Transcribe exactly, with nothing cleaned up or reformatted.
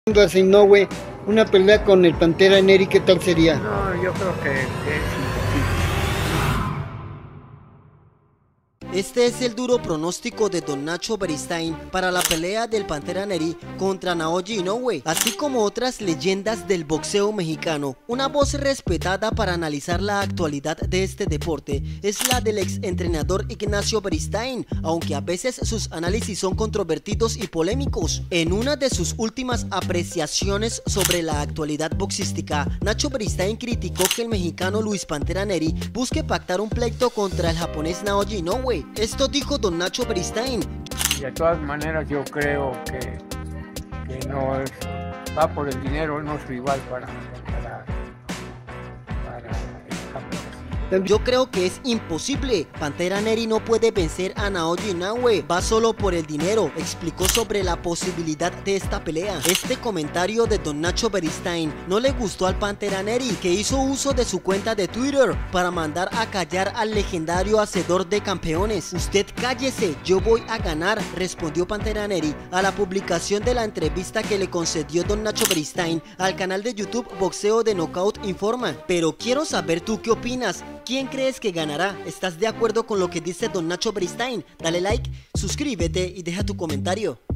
A Inoue, una pelea con el Pantera Neri, ¿qué tal sería? No, yo creo que, que es imposible. Este es el duro pronóstico de Don Nacho Beristain para la pelea del Pantera Neri contra Naoya Inoue, así como otras leyendas del boxeo mexicano. Una voz respetada para analizar la actualidad de este deporte es la del ex entrenador Ignacio Beristain, aunque a veces sus análisis son controvertidos y polémicos. En una de sus últimas apreciaciones sobre la actualidad boxística, Nacho Beristain criticó que el mexicano Luis Pantera Neri busque pactar un pleito contra el japonés Naoya Inoue. Esto dijo Don Nacho Beristain. Y de todas maneras yo creo que, que no es, va por el dinero, no es rival para, para, para el campeón. Yo creo que es imposible. Pantera Neri no puede vencer a Naoya Inoue, va solo por el dinero, explicó sobre la posibilidad de esta pelea. Este comentario de Don Nacho Beristain no le gustó al Pantera Neri, que hizo uso de su cuenta de Twitter para mandar a callar al legendario hacedor de campeones. Usted cállese, yo voy a ganar, respondió Pantera Neri a la publicación de la entrevista que le concedió Don Nacho Beristain al canal de YouTube Boxeo de Knockout Informa. Pero quiero saber tú qué opinas. ¿Quién crees que ganará? ¿Estás de acuerdo con lo que dice Don Nacho Beristain? Dale like, suscríbete y deja tu comentario.